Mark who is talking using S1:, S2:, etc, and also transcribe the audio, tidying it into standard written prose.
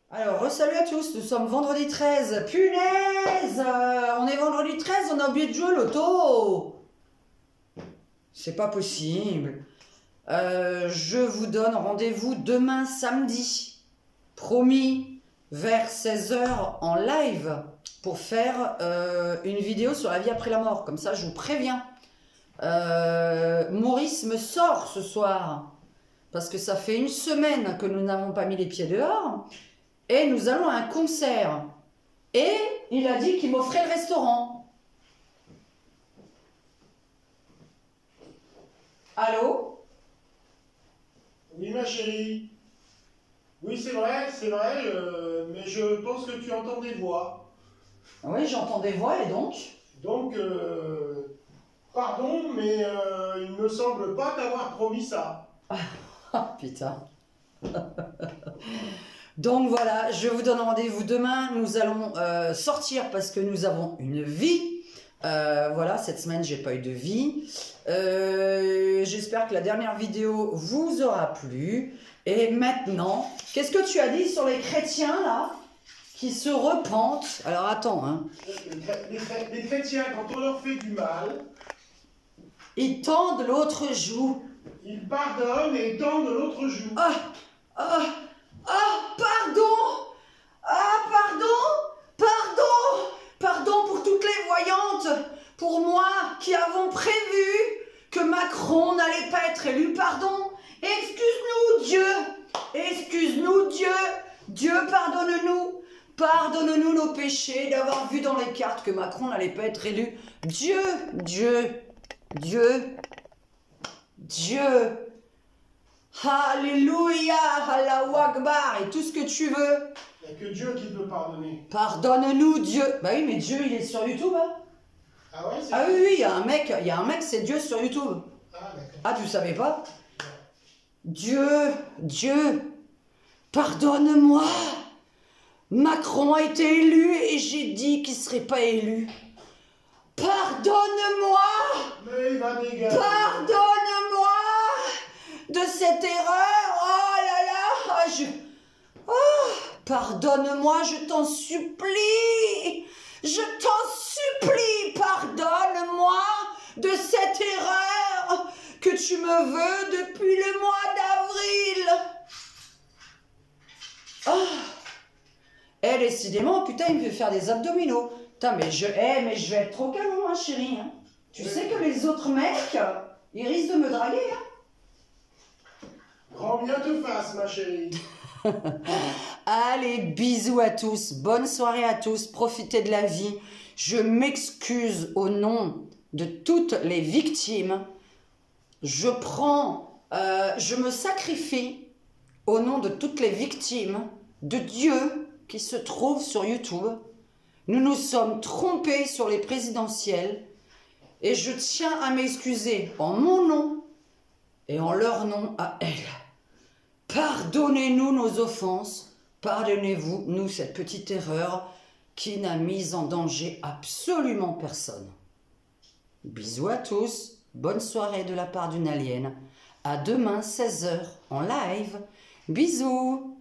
S1: Alors, salut à tous, nous sommes vendredi 13. Punaise, on est vendredi 13, on a oublié de jouer au loto. C'est pas possible. Je vous donne rendez-vous demain samedi. Promis, vers 16 h en live pour faire une vidéo sur la vie après la mort. Comme ça, je vous préviens. Maurice me sort ce soir parce que ça fait une semaine que nous n'avons pas mis les pieds dehors. Et nous allons à un concert. Et il a dit qu'il m'offrait le restaurant. Allô?
S2: Oui, ma chérie. Oui, c'est vrai, mais je pense que tu entends des voix.
S1: Oui, j'entends des voix, et donc?
S2: Donc, pardon, mais il ne me semble pas t'avoir promis ça.
S1: Ah, putain. Donc voilà, je vous donne rendez-vous demain. Nous allons sortir parce que nous avons une vie. Voilà, cette semaine, j'ai pas eu de vie. J'espère que la dernière vidéo vous aura plu. Et maintenant, qu'est-ce que tu as dit sur les chrétiens, là, qui se repentent? Alors, attends, hein.
S2: Les chrétiens, quand on leur fait du mal,
S1: Ils tendent l'autre joue.
S2: ils pardonnent et tendent l'autre joue.
S1: Ah, ah, ah, pardon! Ah, pardon pour toutes les voyantes, pour moi qui avons prévu que Macron n'allait pas être élu, pardon. Excuse-nous Dieu, pardonne-nous nos péchés d'avoir vu dans les cartes que Macron n'allait pas être élu. Dieu, Alléluia, Allahu Akbar, et tout ce que tu veux.
S2: Il n'y a que Dieu qui peut pardonner.
S1: Pardonne-nous, Dieu. Bah oui, mais Dieu, il est sur YouTube, hein.
S2: Ah ouais, c'est
S1: Ah oui, il y a un mec, c'est Dieu sur YouTube.
S2: Ah, d'accord.
S1: Ah, tu savais pas? Dieu, pardonne-moi. Macron a été élu et j'ai dit qu'il serait pas élu. Pardonne-moi.
S2: Mais il va dégager.
S1: Pardonne-moi de cette erreur. Oh là là, pardonne-moi, je t'en supplie. Pardonne-moi de cette erreur que tu me veux depuis le mois d'avril. Décidément, putain, il me fait faire des abdominaux. Putain, mais je vais être trop canon, hein, chérie. Hein. Tu sais que les autres mecs, ils risquent de me draguer, hein.
S2: Grand bien te fasse, ma chérie.
S1: Allez, bisous à tous, bonne soirée à tous, profitez de la vie. Je m'excuse au nom de toutes les victimes. Je me sacrifie au nom de toutes les victimes de Dieu qui se trouvent sur YouTube. Nous nous sommes trompés sur les présidentielles et je tiens à m'excuser en mon nom et en leur nom à elles. Pardonnez-nous nos offenses, pardonnez-vous, nous, cette petite erreur qui n'a mis en danger absolument personne. Bisous à tous, bonne soirée de la part d'une alien. À demain, 16 h en live. Bisous!